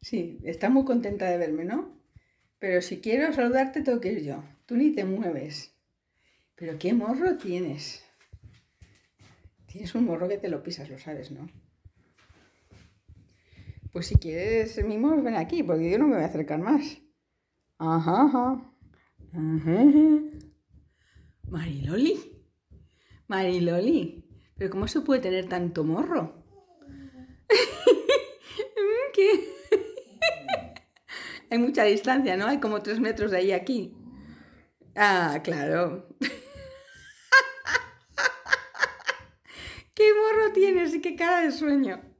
Sí, está muy contenta de verme, ¿no? Pero si quiero saludarte tengo que ir yo. Tú ni te mueves. Pero qué morro tienes. Tienes un morro que te lo pisas, lo sabes, ¿no? Pues si quieres mimos, ven aquí, porque yo no me voy a acercar más. Ajá, ajá. Ajá. Mariloli. Mariloli. ¿Pero cómo se puede tener tanto morro? ¿Qué? Hay mucha distancia, ¿no? Hay como 3 metros de ahí a aquí. Ah, claro. ¿Qué morro tienes y qué cara de sueño?